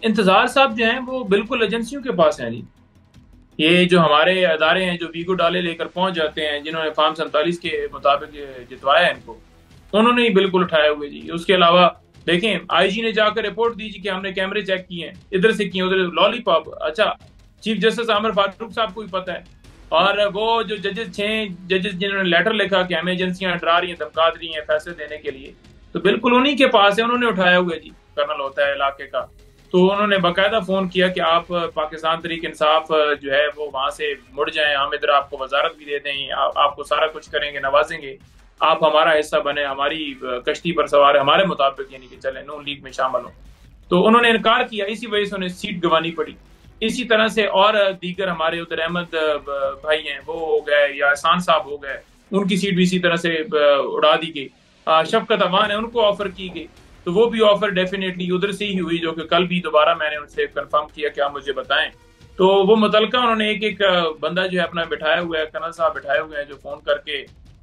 इंतजार साहब जो हैं वो बिल्कुल एजेंसियों के पास हैं जी। ये जो हमारे अदारे हैं जो वीगो डाले लेकर पहुंच जाते हैं, जिन्होंने फार्म 47 के मुताबिक ये जितवाया है इनको, उन्होंने ही बिल्कुल उठाए हुए जी। उसके अलावा देखें, आईजी ने जाकर रिपोर्ट दी जी कि हमने कैमरे चेक किए हैं, इधर से किए उधर लॉलीपॉप। अच्छा, चीफ जस्टिस आमिर फारूक साहब को भी पता है। और वो जो जजेस 6 जजेस जिन्होंने लेटर लिखा कि हमें एजेंसियां डरा रही हैं, धमका रही हैं फैसले देने के लिए, तो बिल्कुल उन्हीं के पास है, उन्होंने उठाया हुआ है जी। कर्नल होता है इलाके का, तो उन्होंने बाकायदा फोन किया कि आप पाकिस्तान तहरीक इंसाफ जो है वो वहां से मुड़ जाएं, हम इधर आपको वजारत भी दे दें, आपको सारा कुछ करेंगे, नवाजेंगे, आप हमारा हिस्सा बने, हमारी कश्ती पर सवार हमारे मुताबिक यानी कि चले, नून लीग में शामिल हो। तो उन्होंने इनकार किया, इसी वजह से उन्हें सीट गंवानी पड़ी। इसी तरह से और दीगर हमारे उधर अहमद भाई हैं, वो हो गए, या एहसान साहब हो गए, उनकी सीट भी इसी तरह से उड़ा दी गई। शफकत अवान है, उनको ऑफर की गई, तो वो भी ऑफर डेफिनेटली उधर से ही हुई, जो कि कल भी दोबारा मैंने उनसे कंफर्म किया कि आप मुझे बताएं। तो वो मुतलका उन्होंने एक एक बंदा जो है अपना बिठाया हुआ है, कर्नल साहब बिठाए हुए हैं, जो फोन करके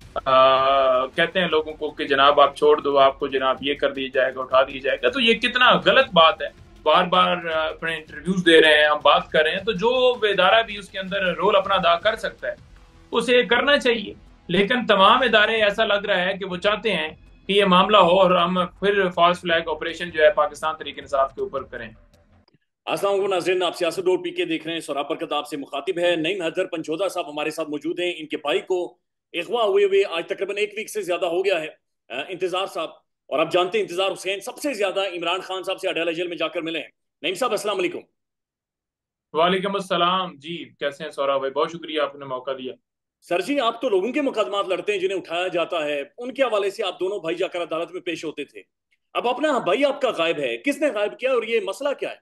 कहते हैं लोगों को कि जनाब आप छोड़ दो, आपको जनाब ये कर दिया जाएगा, उठा दिया जाएगा। तो ये कितना गलत बात है। बार बार अपने इंटरव्यूज दे रहे हैं, हम बात कर रहे हैं, तो जो इदारा भी उसके अंदर रोल अपना अदा कर सकता है उसे करना चाहिए। लेकिन तमाम इदारे ऐसा लग रहा है कि वो चाहते हैं कि ये मामला हो और हम फिर फॉल्स फ्लैग ऑपरेशन जो है पाकिस्तान तरीके इंसाफ के ऊपर करें। अस्सलाम वालेकुम नाज़रीन, आप सियासत डॉट पी के देख रहे हैं। सोराब बरकत आपसे मुखातिब है। नईम हैदर पंचोदा साहब हमारे साथ मौजूद हैं। इनके भाई को अगवा हुए हुए आज तकरीबन एक वीक से ज्यादा हो गया है। इंतजार साहब, और आप जानते हैं इंतजार हुसैन सबसे ज्यादा इमरान खान साहब से अडाला जेल में जाकर मिले हैं। नईम साहब अस्सलाम वालेकुम। वालेकुम अस्सलाम जी, कैसे हैं सौरभ भाई? बहुत शुक्रिया, आपने मौका दिया। सर जी, आप तो लोगों के मुकदमात लड़ते हैं जिन्हें उठाया जाता है, उनके हवाले से आप दोनों भाई जाकर अदालत में पेश होते थे। अब अपना भाई आपका गायब है, किसने गायब किया और ये मसला क्या है?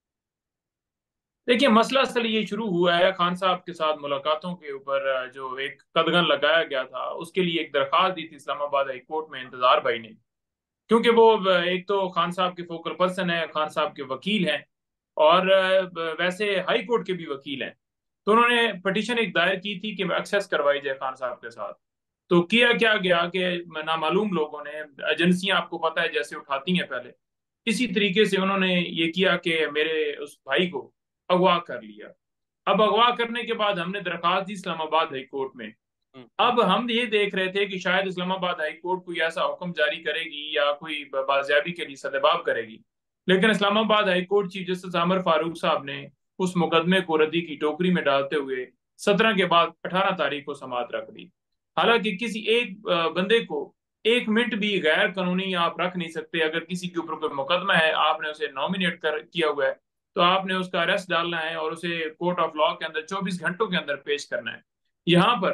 देखिए, मसला असल ये शुरू हुआ है खान साहब के साथ मुलाकातों के ऊपर। जो एक कदगन लगाया गया था, उसके लिए एक दरखास्त दी थी इस्लामाबाद हाई कोर्ट में इंतजार भाई ने। क्योंकि वो एक तो खान साहब के फोकल पर्सन है, खान साहब के वकील हैं, और वैसे हाई कोर्ट के भी वकील हैं। तो उन्होंने पिटीशन एक दायर की थी कि एक्सेस करवाई जाए खान साहब के साथ। तो किया क्या गया कि नामालूम लोगों ने, एजेंसियां आपको पता है जैसे उठाती हैं पहले, इसी तरीके से उन्होंने ये किया कि मेरे उस भाई को अगवा कर लिया। अब अगवा करने के बाद हमने दरखास्त दी इस्लामाबाद हाई कोर्ट में। अब हम ये देख रहे थे कि शायद इस्लामाबाद हाई कोर्ट कोई ऐसा हुक्म जारी करेगी या कोई बाजियाबी के लिए सदेबाब करेगी। लेकिन Islamabad high court chief justice Aamir Farooq साहब ने उस मुकदमे को रद्दी की टोकरी में डालते हुए 17 के बाद 18 तारीख को समाअत रख दी। हालांकि किसी एक बंदे को एक मिनट भी गैर कानूनी आप रख नहीं सकते। अगर किसी के ऊपर कोई मुकदमा है, आपने उसे नॉमिनेट कर किया हुआ है, तो आपने उसका अरेस्ट डालना है और उसे कोर्ट ऑफ लॉ के अंदर 24 घंटों के अंदर पेश करना है। यहाँ पर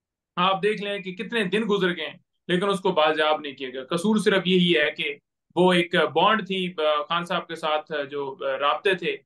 आप देख लें कि कितने दिन गुजर गए हैं, लेकिन उसको बाजियाब नहीं किया गया। कसूर सिर्फ यही है कि वो एक बॉन्ड थी खान साहब के साथ, जो राब्ते थे,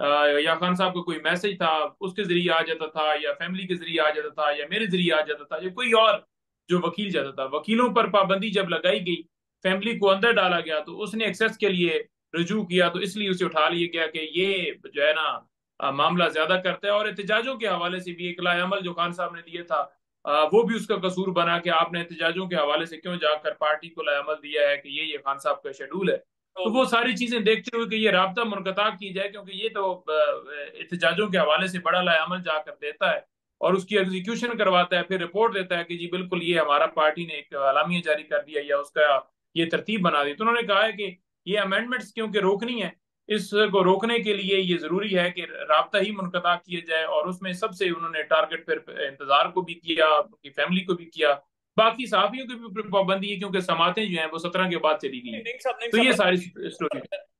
या खान साहब का कोई मैसेज था उसके जरिए आ जाता था, या फैमिली के जरिए आ जाता था, या मेरे जरिए आ जाता था, या कोई और जो वकील जाता था। वकीलों पर पाबंदी जब लगाई गई, फैमिली को अंदर डाला गया, तो उसने एक्सेस के लिए रजू किया, तो इसलिए उसे उठा लिया गया कि ये जो है ना मामला ज्यादा करता है। और एहतजाजों के हवाले से भी एक लाएअमल जो खान साहब ने दिया था, वो भी उसका कसूर बना कि आपने एहतजाजों के हवाले से क्यों जाकर पार्टी को लाएअमल दिया है कि ये खान साहब का शेड्यूल है। तो वो सारी चीजें देखते हुए कि ये राब्ता मुनक़ता की जाए, क्योंकि ये तो एहतजाजों के हवाले से बड़ा लाएअमल जाकर देता है और उसकी एग्जीक्यूशन करवाता है, फिर रिपोर्ट देता है कि जी बिल्कुल ये हमारा पार्टी ने एक अलामिया जारी कर दिया या उसका ये तरतीब बना दी। तो उन्होंने कहा है कि ये अमेंडमेंट्स क्योंकि रोकनी है, इसको रोकने के लिए ये जरूरी है कि राब्ता ही मुनक़ता किया जाए। और उसमें सबसे उन्होंने टारगेट फिर इंतजार को भी किया, उनकी फैमिली को भी किया, बाकी सहाफियों की भी पाबंदी है, क्योंकि समातें जो हैं वो 17 के बाद चली गई हैं। नहीं तो ये साहब, सारी स्टोरी।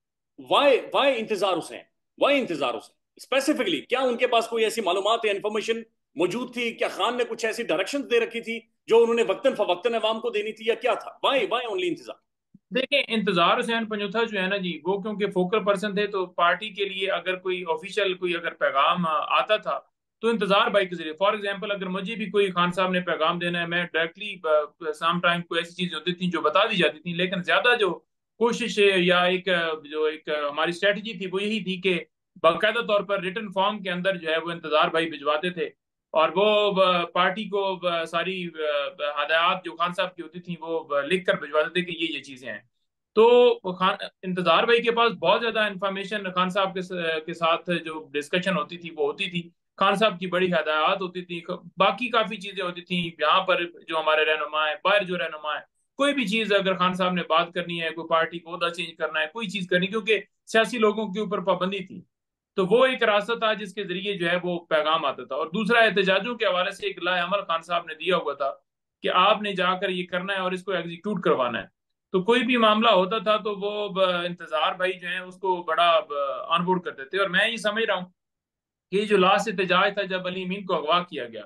वाई इंतजार हुसैन, वाई इंतजार हुसैन स्पेसिफिकली, क्या उनके पास कोई ऐसी मालूमात या इंफॉर्मेशन मौजूद थी? क्या खान ने कुछ ऐसी डायरेक्शन दे रखी थी जो उन्होंने वक्तन फवक्तन अवाम को देनी थी, या क्या था? वाई वाई ओनली इंतजार? देखिए, इंतजार हुसैन पंजोथा जो है ना जी, वो क्योंकि फोकल पर्सन थे, तो पार्टी के लिए अगर कोई ऑफिशियल कोई अगर पैगाम आता था, तो इंतजार भाई के जरिए, फॉर एग्जांपल अगर मुझे भी कोई खान साहब ने पैगाम देना है, मैं डायरेक्टली सम टाइम कोई ऐसी चीजें होती थी जो बता दी जाती थी। लेकिन ज्यादा जो कोशिश या एक जो एक हमारी स्ट्रेटजी थी वो यही थी कि बाकायदा तौर पर रिटर्न फॉर्म के अंदर जो है वो इंतजार भाई भिजवाते थे, और वो पार्टी को सारी हदायत जो खान साहब की होती थी वो लिख कर भिजवाते थे कि ये चीजें हैं। तो खान इंतजार भाई के पास बहुत ज्यादा इंफॉर्मेशन खान साहब के साथ जो डिस्कशन होती थी वो होती थी। खान साहब की बड़ी हदायत होती थी, बाकी काफी चीजें होती थी यहाँ पर। जो हमारे रहनुमा है, बाहर जो रहनुमा है, कोई भी चीज अगर खान साहब ने बात करनी है, कोई पार्टी को ओहदा चेंज करना है, कोई चीज करनी, क्योंकि सियासी लोगों के ऊपर पाबंदी थी, तो वो एक रास्ता था जिसके जरिए जो है वो पैगाम आता था। और दूसरा, एहतजाजों के हवाले से एक लाएअमल खान साहब ने दिया हुआ था कि आपने जाकर ये करना है और इसको एग्जीक्यूट करवाना है। तो कोई भी मामला होता था तो वो इंतजार भाई जो है उसको बड़ा ऑनबोर्ड करते थे। और मैं ये समझ रहा हूँ कि ये जो लास्ट एहतजाज था जब अली अमीन को अगवा किया गया,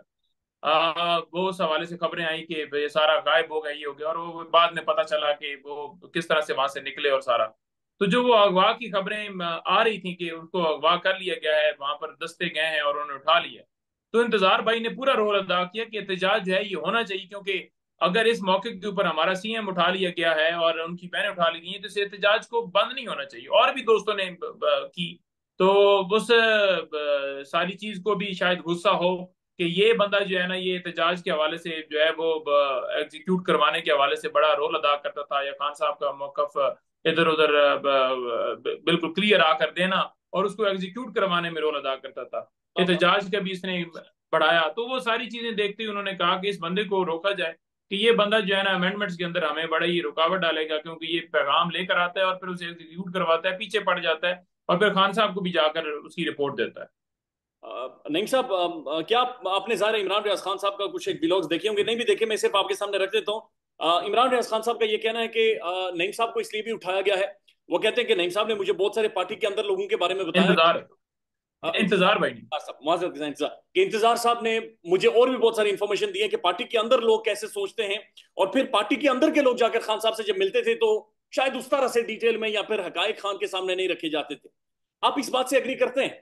वो उस हवाले से खबरें आई कि ये सारा गायब हो गया, ये हो गया, और वो बाद में पता चला कि वो किस तरह से वहां से निकले और सारा। तो जो वो अगवा की खबरें आ रही थी कि उनको अगवा कर लिया गया है, वहां पर दस्ते गए हैं और उन्होंने उठा लिया, तो इंतजार भाई ने पूरा रोल अदा किया कि एहतजाज जो है ये होना चाहिए, क्योंकि अगर इस मौके के ऊपर हमारा सीएम उठा लिया गया है और उनकी बहनें उठा ली गई हैं, तो इस एहतजाज को बंद नहीं होना चाहिए। और भी दोस्तों ने की। तो उस सारी चीज को भी शायद गुस्सा हो कि ये बंदा जो है ना, ये एहतजाज के हवाले से जो है वो एग्जीक्यूट करवाने के हवाले से बड़ा रोल अदा करता था, या खान साहब का मौकफ इधर उधर बिल्कुल क्लियर आकर देना और उसको एग्जीक्यूट करवाने में रोल अदा करता था। हाँ। एहतजाज का भी इसने बढ़ाया। तो वो सारी चीजें देखते हुए उन्होंने कहा कि इस बंदे को रोका जाए, कि ये बंदा जो है ना अमेंडमेंट्स के अंदर हमें बड़ा ही रुकावट डालेगा, क्योंकि ये पैगाम लेकर आता है और फिर उसे एग्जीक्यूट करवाता है, पीछे पड़ जाता है, और फिर खान साहब को भी जाकर उसकी रिपोर्ट देता है। नईम साहब, क्या आपने ज़ाहिर है इमरान रियाज खान साहब का कुछ एक व्लॉग्स देखे होंगे, नहीं भी देखे मैं सिर्फ आपके सामने रख देता हूँ। इमरान रियाज खान साहब का ये कहना है कि नईम साहब को इसलिए भी उठाया गया है। वो कहते हैं कि नईम साहब ने मुझे बहुत सारे पार्टी के अंदर लोगों के बारे में बताया। इंतजार इंतजार भाई नहीं। इंतजार साहब, माजरत के साथ इंतजार कि इंतजार साहब ने मुझे और भी बहुत सारी इंफॉर्मेशन दी है कि पार्टी के अंदर लोग कैसे सोचते हैं, और फिर पार्टी के अंदर के लोग जाकर खान साहब से जब मिलते थे तो शायद उस तरह से डिटेल में या फिर हकायक खान के सामने नहीं रखे जाते थे। आप इस बात से एग्री करते हैं?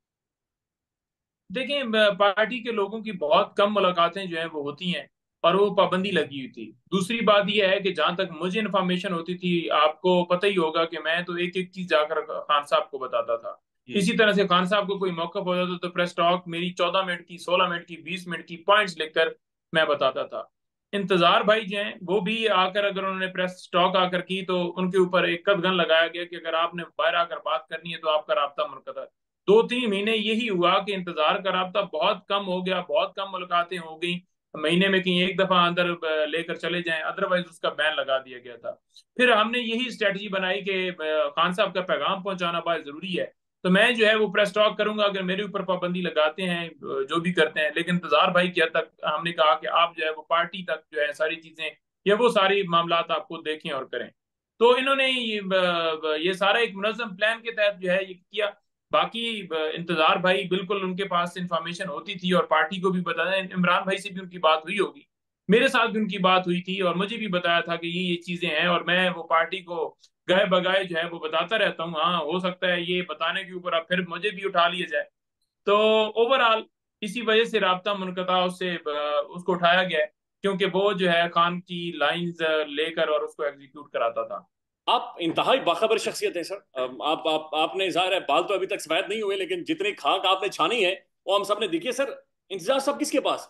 देखिए, पार्टी के लोगों की बहुत कम मुलाकातें जो हैं वो होती हैं, और वो पाबंदी लगी हुई थी। दूसरी बात यह है कि जहां तक मुझे इन्फॉर्मेशन होती थी, आपको पता ही होगा कि मैं तो एक एक चीज जाकर खान साहब को बताता था। इसी तरह से खान साहब को कोई मौका होता था तो प्रेस टॉक मेरी 14 मिनट की, 16 मिनट की, 20 मिनट की पॉइंट्स लिखकर मैं बताता था। इंतजार भाई जो हैं वो भी आकर, अगर उन्होंने प्रेस टॉक आकर की, तो उनके ऊपर एक कदगन लगाया गया कि अगर आपने बाहर आकर बात करनी है तो आपका राब्ता मुनक़ता। 2-3 महीने यही हुआ कि इंतजार का राब्ता बहुत कम हो गया, बहुत कम मुलाकातें हो गई। महीने में कहीं एक दफा अंदर लेकर चले जाएं, अदरवाइज उसका बैन लगा दिया गया था। फिर हमने यही स्ट्रेटजी बनाई कि खान साहब का पैगाम पहुंचाना बहुत जरूरी है, तो मैं जो है वो प्रेस टॉक करूंगा अगर मेरे ऊपर पाबंदी लगाते हैं, जो भी करते हैं। लेकिन इंतजार भाई की हद तक हमने कहा कि आप जो है वो पार्टी तक जो है सारी चीजें, या वो सारी मामला आपको देखें और करें। तो इन्होंने ये सारा एक मुनज़्ज़म प्लान के तहत जो है ये किया। बाकी इंतजार भाई बिल्कुल उनके पास इंफॉर्मेशन होती थी, और पार्टी को भी बताया। इमरान भाई से भी उनकी बात हुई होगी, मेरे साथ भी उनकी बात हुई थी, और मुझे भी बताया था कि ये चीजें हैं, और मैं वो पार्टी को गए बगाए जो है वो बताता रहता हूँ। हाँ, हो सकता है ये बताने के ऊपर अब फिर मुझे भी उठा लिया जाए। तो ओवरऑल इसी वजह से राब्ता मुनक़ता उससे उसको उठाया गया है, क्योंकि वो जो है खान की लाइंस लेकर और उसको एग्जीक्यूट कराता था। आप इंतहाई बाखबर शख्सियत है सर। आपने ज़ाहिर है बाल तो अभी तक सफेद नहीं हुए, लेकिन जितनी खाक आपने छानी है वो हम सब ने देखी है सर। इंतजार सब किसके पास?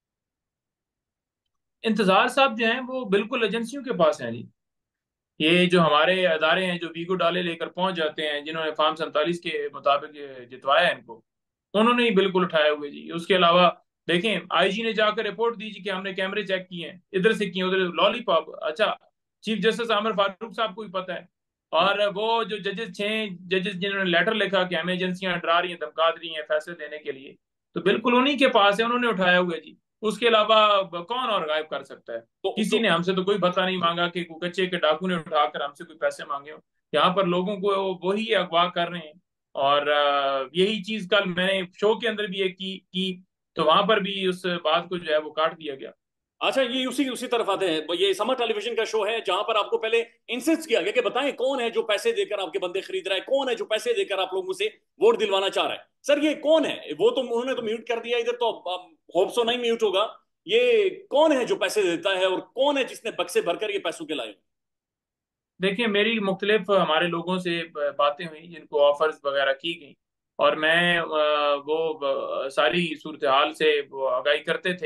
इंतजार साहब जो हैं वो बिल्कुल एजेंसियों के पास हैं जी। ये जो हमारे अदारे हैं जो वीगो डाले लेकर पहुंच जाते हैं, जिन्होंने फार्म 47 के मुताबिक ये जितवाया है इनको, उन्होंने ही बिल्कुल उठाए हुए जी। उसके अलावा देखें, आईजी ने जाकर रिपोर्ट दी जी कि हमने कैमरे चेक किए हैं, इधर से किए उधर, लॉलीपॉप। अच्छा, चीफ जस्टिस आमिर फारूक साहब को भी पता है। और वो जो जजेस 6 जजेस जिन्होंने लेटर लिखा कि हमें एजेंसियां डरा रही हैं, धमका रही हैं फैसले देने के लिए, तो बिल्कुल उन्हीं के पास है, उन्होंने उठाया हुआ है जी। उसके अलावा कौन और गायब कर सकता है? किसी ने हमसे तो कोई पता नहीं मांगा कि कुकच्चे के डाकू ने उठाकर हमसे कोई पैसे मांगे हो। यहाँ पर लोगों को वही अगवा कर रहे हैं। और यही चीज कल मैंने शो के अंदर भी एक की, तो वहां पर भी उस बात को जो है वो काट दिया गया। अच्छा, ये उसी उसी तरफ आते हैं। ये समर टेलीविजन का शो है जहां पर आपको पहले इंसिस्ट किया गया कि बताएं कौन है जो पैसे देकर आपके बंदे खरीद रहा है, कौन है जो पैसे देकर आप लोगों से वोट दिलवाना चाह रहा है। सर ये कौन है? वो तो उन्होंने तो म्यूट कर दिया इधर, तो होप सो नहीं म्यूट होगा। ये कौन है जो पैसे देता है, और कौन है जिसने बक्से भरकर ये पैसों के लाए? देखिए, मेरी मुख्तलिफ हमारे लोगों से बातें हुई जिनको ऑफर्स वगैरह की गई, और मैं वो सारी सूरत हाल से वो आगाही करते थे।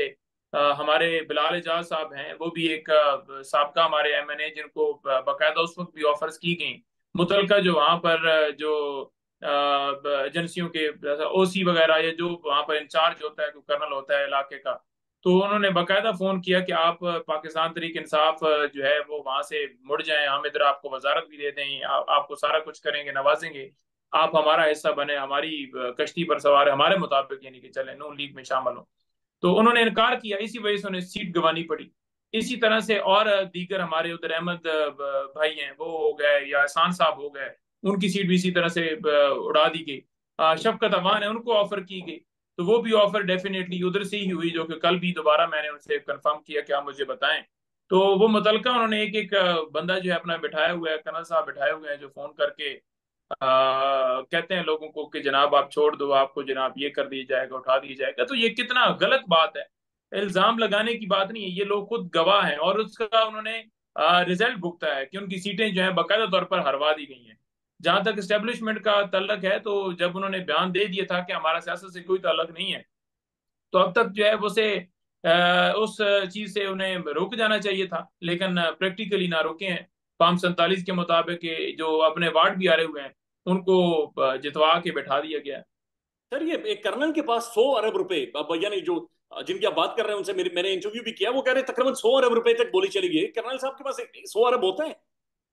हमारे बिलाल एजाज साहब हैं, वो भी एक साबका हमारे एमएनए, जिनको बाकायदा उस वक्त भी ऑफर्स की गई मुतलका जो वहाँ पर जो एजेंसियों के ओसी वगैरह या जो वहाँ पर इंचार्ज होता है, जो कर्नल होता है इलाके का, तो उन्होंने बाकायदा फोन किया कि आप पाकिस्तान तरीक इंसाफ जो है वो वहां से मुड़ जाएं, हम इधर आपको वजारत भी दे दें, आपको सारा कुछ करेंगे, नवाजेंगे, आप हमारा हिस्सा बने, हमारी कश्ती पर सवार हमारे मुताबिक यानी कि चले, नून लीग में शामिल हो। तो उन्होंने इनकार किया, इसी वजह से उन्हें सीट गंवानी पड़ी। इसी तरह से और दीगर हमारे उधर अहमद भाई हैं, वो हो गए, या एहसान साहब हो गए, उनकी सीट भी इसी तरह से उड़ा दी गई। शफकत अमान है, उनको ऑफर की गई, तो वो भी ऑफर डेफिनेटली उधर से ही हुई, जो कि कल भी दोबारा मैंने उनसे कंफर्म किया कि आप मुझे बताएं। तो वो मुतलका उन्होंने एक एक बंदा जो है अपना बिठाया हुआ है, कर्नल साहब बिठाए हुए हैं, जो फोन करके कहते हैं लोगों को कि जनाब आप छोड़ दो, आपको जनाब ये कर दिया जाएगा, उठा दिया जाएगा। तो ये कितना गलत बात है, इल्जाम लगाने की बात नहीं है, ये लोग खुद गवाह हैं, और उसका उन्होंने रिजल्ट भुगता है कि उनकी सीटें जो है बाकायदा तौर पर हरवा दी गई हैं। जहां तक स्टेब्लिशमेंट का तल्लक है, तो जब उन्होंने बयान दे दिया था कि हमारा सियासत से कोई ताल्लुक नहीं है, तो अब तक जो है उसे उस चीज से उन्हें रोक जाना चाहिए था, लेकिन प्रैक्टिकली ना रोके हैं। फॉर्म 47 के मुताबिक ये जो अपने वार्ड भी आ रहे हुए हैं, उनको जितवा के बैठा दिया गया है। सर ये एक कर्नल के पास 100 अरब रुपए, अब यानी जो जिनकी आप बात कर रहे हैं उनसे मैंने इंटरव्यू भी किया, वो कह रहे हैं तकरीबन 100 अरब रुपए तक बोली चली गई। कर्नल साहब के पास 100 अरब होता है?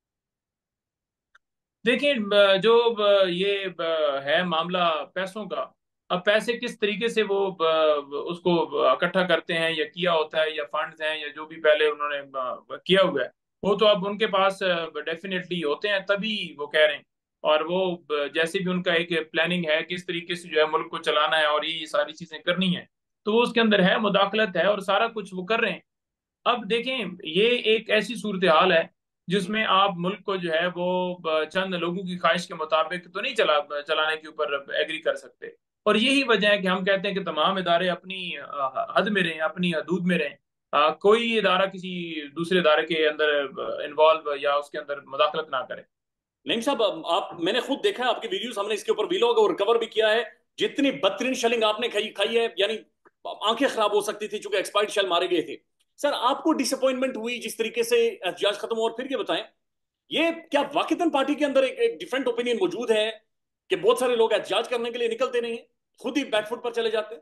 देखिए, जो ये है मामला पैसों का, अब पैसे किस तरीके से वो उसको इकट्ठा करते हैं या किया होता है, या फंड्स हैं या जो भी पहले उन्होंने किया हुआ है, वो तो अब उनके पास डेफिनेटली होते हैं, तभी वो कह रहे हैं। और वो जैसे भी उनका एक प्लानिंग है किस तरीके से जो है मुल्क को चलाना है और ये सारी चीजें करनी है, तो वो उसके अंदर है, मुदाखलत है, और सारा कुछ वो कर रहे हैं। अब देखें, ये एक ऐसी सूरत हाल है जिसमें आप मुल्क को जो है वो चंद लोगों की ख्वाहिश के मुताबिक तो नहीं चलाने के ऊपर एग्री कर सकते। और यही वजह है कि हम कहते हैं कि तमाम इदारे अपनी हद में रहें, अपनी हदूद में रहें। कोई इदारा किसी दूसरे इदारे के अंदर इन्वॉल्व या उसके अंदर मुदाखलत ना करे। नहीं साहब, आप मैंने खुद देखा है आपके वीडियोस, हमने इसके ऊपर वीलॉग और कवर भी किया है। जितनी बदतरीन शेलिंग आपने खाई खाई है, यानी आंखें खराब हो सकती थी, चूंकि एक्सपायर्ड शेल मारे गए थे। सर आपको डिसअपॉइंटमेंट हुई जिस तरीके से एहतजाज खत्म हुआ? और फिर ये बताएं, ये क्या वाकईतन पार्टी के अंदर एक डिफरेंट ओपिनियन मौजूद है कि बहुत सारे लोग एहतजाज करने के लिए निकलते नहीं है, खुद ही बैकफुट पर चले जाते हैं?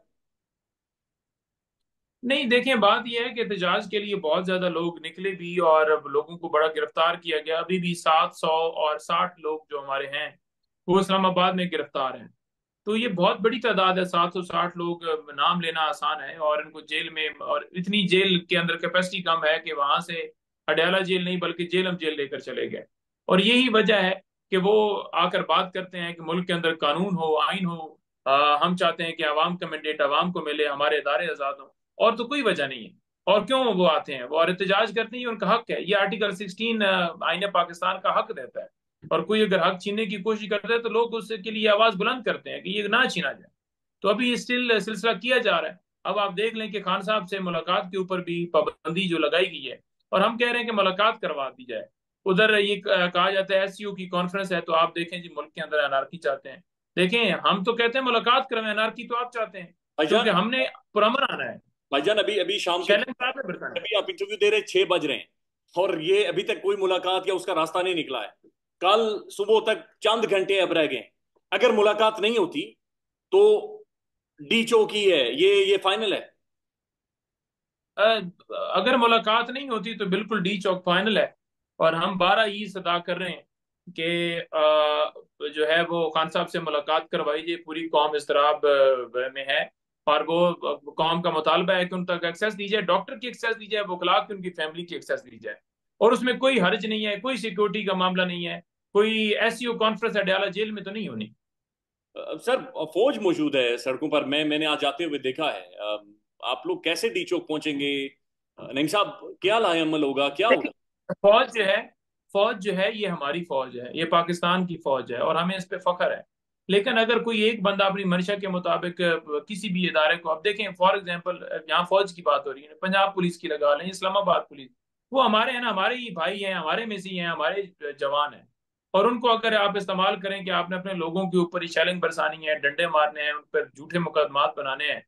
नहीं, देखें, बात यह है कि एहतजाज के लिए बहुत ज्यादा लोग निकले भी, और अब लोगों को बड़ा गिरफ्तार किया गया। अभी भी 760 लोग जो हमारे हैं वो इस्लामाबाद में गिरफ्तार हैं। तो ये बहुत बड़ी तादाद है, 760 लोग। नाम लेना आसान है, और इनको जेल में, और इतनी जेल के अंदर कैपेसिटी कम है कि वहां से अडयाला जेल नहीं बल्कि जेलम जेल लेकर चले गए। और यही वजह है कि वो आकर बात करते हैं कि मुल्क के अंदर कानून हो, आइन हो। हम चाहते हैं कि आवाम का मैंडेट आवाम को मिले, हमारे इदारे आजाद हों। और तो कोई वजह नहीं है। और क्यों वो आते हैं, वो और एहतजाज करते हैं, ये उनका हक है, ये आर्टिकल 16 आईने पाकिस्तान का हक देता है। और कोई अगर हक छीनने की कोशिश करता है, तो लोग उसके लिए आवाज बुलंद करते हैं कि ये ना छीना जाए। तो अभी स्टिल सिलसिला किया जा रहा है। अब आप देख लें कि खान साहब से मुलाकात के ऊपर भी पाबंदी जो लगाई गई है, और हम कह रहे हैं कि मुलाकात करवा दी जाए। उधर ये कहा जाता है एसयू की कॉन्फ्रेंस है, तो आप देखें जी, मुल्क के अंदर अनारकी चाहते हैं। देखें, हम तो कहते हैं मुलाकात करवाएं, अनारकी तो आप चाहते हैं, भाईजान, क्योंकि हमने पुरअमन आना है। भाईजान अभी अभी शाम के, चैलेंज आप है बिरसाना। अभी आप इंटरव्यू दे रहे 6 बज रहे हैं, और ये अभी तक कोई मुलाकात या उसका रास्ता नहीं निकला है। कल सुबह तक चंद घंटे अब रह गए। अगर मुलाकात नहीं होती तो डी चौकी है, ये फाइनल है? अ, अगर मुलाकात नहीं होती तो बिल्कुल डी चौक फाइनल है। और हम 12 ही सदा कर रहे हैं कि जो है वो खान साहब से मुलाकात करवाइए, पूरी कौम इस्तराब में है। और वो कौम का मुतालबा है कि उन तक एक्सेस दी जाए, डॉक्टर की एक्सेस दी जाए, वकला की, उनकी फैमिली की एक्सेस दी जाए। और उसमें कोई हर्ज नहीं है, कोई सिक्योरिटी का मामला नहीं है, कोई एसयू कॉन्फ्रेंस अडयाला जेल में तो नहीं होनी। सर फौज मौजूद है सड़कों पर, मैंने आज जाते हुए देखा है। आप लोग कैसे डी चौक पहुंचेंगे? नहीं साहब, क्या लाएअमल होगा, क्या होगा? फौज जो है फौज जो है ये हमारी फौज है, ये पाकिस्तान की फौज है, और हमें इस पे फख्र है। लेकिन अगर कोई एक बंदा अपनी मंशा के मुताबिक किसी भी इदारे को, अब देखें फॉर एग्जांपल, यहाँ फौज की बात हो रही है, पंजाब पुलिस की लगा लें, इस्लामाबाद पुलिस, वो हमारे हैं ना, हमारे ही भाई हैं, हमारे में से ही हैं, हमारे जवान हैं। और उनको अगर आप इस्तेमाल करें कि आपने अपने लोगों के ऊपर ही शैलिंग बरसानी है, डंडे मारने हैं, उन पर झूठे मुकदमात बनाने हैं,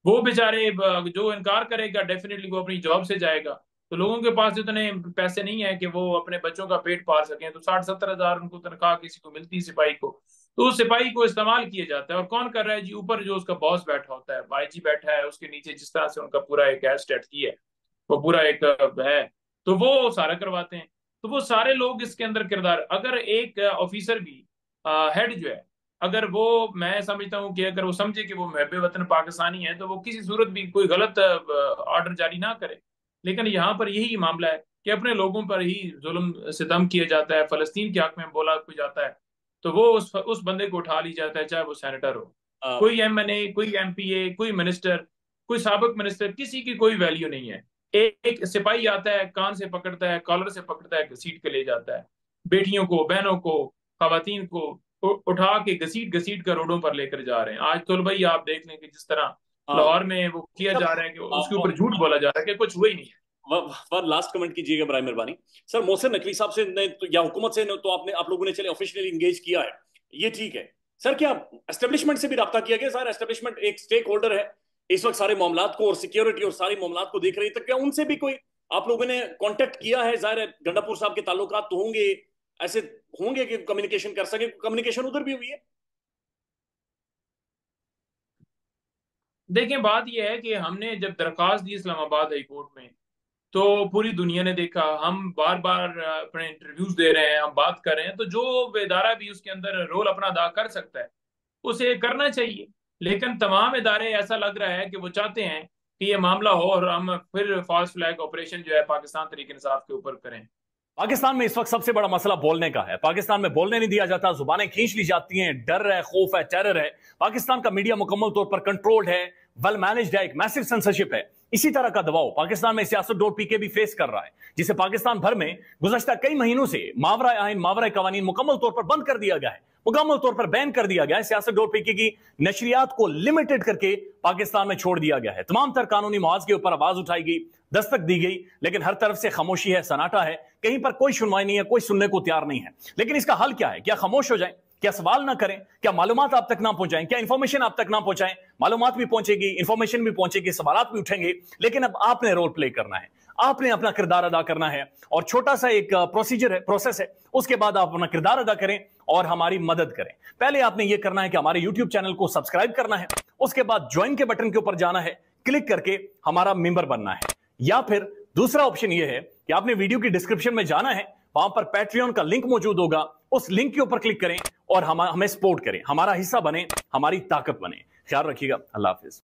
वो बेचारे जो इनकार करेगा डेफिनेटली वो अपनी जॉब से जाएगा। तो लोगों के पास इतने पैसे नहीं है कि वो अपने बच्चों का पेट पाल सकें, तो 60-70 हजार उनको तनख्वाह किसी को मिलती है सिपाही को, तो उस सिपाही को इस्तेमाल किया जाता है। और कौन कर रहा है जी? ऊपर जो उसका बॉस बैठा होता है, आईजी बैठा है, उसके नीचे जिस तरह से उनका पूरा एक है स्ट्रेटजी है, वो पूरा एक है, तो वो सारा करवाते हैं। तो वो सारे लोग इसके अंदर किरदार, अगर एक ऑफिसर भी हेड जो है, अगर वो, मैं समझता हूँ कि अगर वो समझे कि वो महबे वतन पाकिस्तानी है, तो वो किसी सूरत भी कोई गलत ऑर्डर जारी ना करे। लेकिन यहाँ पर यही मामला है कि अपने लोगों पर ही जुल्म सितम किया जाता है, फलस्तीन के हक में बोला कोई जाता है, तो वो उस बंदे को उठा ली जाता है, चाहे वो सेनेटर हो, कोई एमएनए, कोई एमपीए, कोई मिनिस्टर, कोई साबिक मिनिस्टर, किसी की कोई वैल्यू नहीं है। एक सिपाही आता है, कान से पकड़ता है, कॉलर से पकड़ता है, घसीट के ले जाता है, बेटियों को, बहनों को, खवातीन को उठा के घसीट घसीट कर रोडों पर लेकर जा रहे हैं। आज तो भाई आप देख लें कि जिस तरह लाहौर में वो किया जा रहा है, कि उसके ऊपर झूठ बोला जा रहा है कि कुछ हुआ ही नहीं है। वन लास्ट कमेंट कीजिएगा बराए मेहरबानी। सर मोहसिन नकवी साहब से या हुकूमत से तो आपने आप लोगों ने चले ऑफिशियली इंगेज किया है, ये ठीक है। सर क्या एस्टेब्लिशमेंट से भी रब्ता किया गया? सर एस्टेब्लिशमेंट एक स्टेक होल्डर है इस वक्त सारे मामलात को और सिक्योरिटी और सारी मामलात को देख रही है, तो क्या उनसे भी कोई आप लोगों ने कांटेक्ट किया है? जाहिर है गंडापुर साहब के ताल्लुकात तो होंगे, ऐसे होंगे कि कम्युनिकेशन कर सके, कम्युनिकेशन उधर भी हुई है? देखें, बात यह है कि हमने जब दरखास्त दी इस्लामाबाद हाई कोर्ट में, तो पूरी दुनिया ने देखा, हम बार बार अपने इंटरव्यूज दे रहे हैं, हम बात कर रहे हैं, तो जो इदारा भी उसके अंदर रोल अपना अदा कर सकता है उसे करना चाहिए। लेकिन तमाम इदारे ऐसा लग रहा है कि वो चाहते हैं कि ये मामला हो और हम फिर फॉल्स फ्लैग ऑपरेशन जो है पाकिस्तान तरीके इंसाफ के ऊपर करें। पाकिस्तान में इस वक्त सबसे बड़ा मसला बोलने का है। पाकिस्तान में बोलने नहीं दिया जाता, जुबानें खींच ली जाती हैं, डर है, खौफ है, टेरर है। पाकिस्तान का मीडिया मुकम्मल तौर पर कंट्रोल्ड है, वेल मैनेज्ड है, एक मैसिव सेंसरशिप है। इसी तरह का दबाव पाकिस्तान में सियासतदोर भी फेस कर रहा है, जिसे पाकिस्तान भर में गुज़श्ता कई महीनों से मावरा आइन, मावरा कवानीन मुकम्मल तौर पर बंद कर दिया गया है, मुकम्मल तौर पर बैन कर दिया गया है। सियासतदोर की नशरियात को लिमिटेड करके पाकिस्तान में छोड़ दिया गया है। तमाम तर कानूनी मुआवजे के ऊपर आवाज उठाई गई, दस्तक दी गई, लेकिन हर तरफ से खामोशी है, सन्नाटा है, कहीं पर कोई सुनवाई नहीं है, कोई सुनने को तैयार नहीं है। लेकिन इसका हल क्या है? क्या खामोश हो जाए? क्या सवाल ना करें? क्या मालूमात आप तक ना पहुंचाएं? क्या इंफॉर्मेशन आप तक ना पहुंचाएं? मालूमात भी पहुंचेगी, इंफॉर्मेशन भी पहुंचेगी, सवालात भी उठेंगे, लेकिन अब आपने रोल प्ले करना है, आपने अपना किरदार अदा करना है। और छोटा सा एक प्रोसीजर है, प्रोसेस है, उसके बाद आप अपना किरदार अदा करें और हमारी मदद करें। पहले आपने यह करना है कि हमारे यूट्यूब चैनल को सब्सक्राइब करना है, उसके बाद ज्वाइन के बटन के ऊपर जाना है, क्लिक करके हमारा मेंबर बनना है। या फिर दूसरा ऑप्शन यह है कि आपने वीडियो की डिस्क्रिप्शन में जाना है, वहां पर पैट्रियन का लिंक मौजूद होगा, उस लिंक के ऊपर क्लिक करें और हमें सपोर्ट करें, हमारा हिस्सा बने, हमारी ताकत बने। ख्याल रखिएगा। अल्लाह हाफिज।